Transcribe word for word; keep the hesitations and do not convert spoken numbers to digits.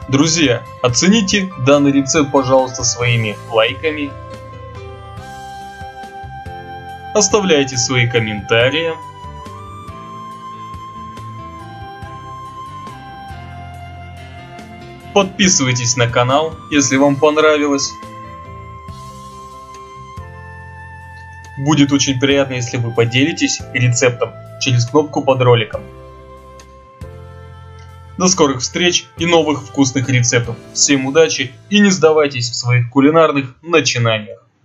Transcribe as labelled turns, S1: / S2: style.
S1: Друзья, оцените данный рецепт, пожалуйста, своими лайками. Оставляйте свои комментарии. Подписывайтесь на канал, если вам понравилось. Будет очень приятно, если вы поделитесь рецептом через кнопку под роликом. До скорых встреч и новых вкусных рецептов. Всем удачи и не сдавайтесь в своих кулинарных начинаниях.